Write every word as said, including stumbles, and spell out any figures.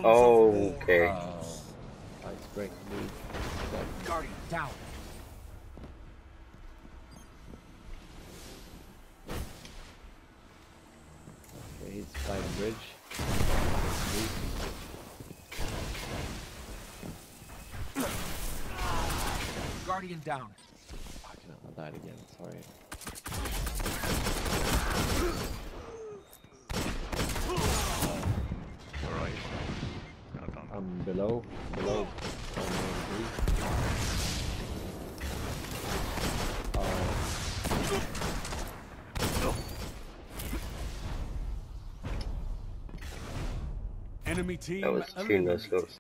Oh, okay. Oh, ice break, dude. Guardian down. Okay, he's by the bridge. Guardian down. Fucking hell, I died again. Sorry. Where are you? I'm below. Below. Enemy team That was two eliminated. no scopes.